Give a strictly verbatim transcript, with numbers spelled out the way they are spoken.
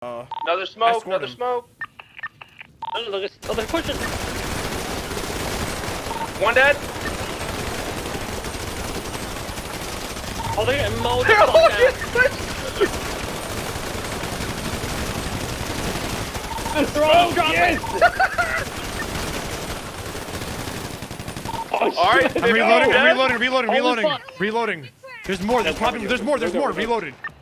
Uh, another smoke, another him. smoke. Oh, look, oh, they're pushing. One dead. Oh, they're getting mowed the They're fuck all out. They're all dropping. Yes. Oh, All right, shit. I'm reloading, I'm dead. reloading, reloading, Holy reloading, fuck. reloading. There's more, there's probably, there's more, there's more, reloaded.